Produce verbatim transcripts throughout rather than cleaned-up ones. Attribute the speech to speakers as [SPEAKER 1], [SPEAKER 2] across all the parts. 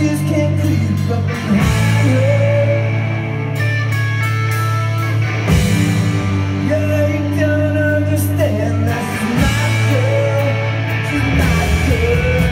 [SPEAKER 1] just can't creep up behind her. Yeah, you don't understand that she's my girl, she's my girl.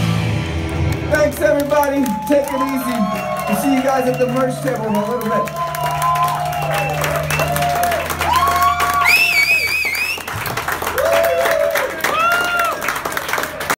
[SPEAKER 1] Thanks everybody, take it easy. We'll see you guys at the merch table in a little bit.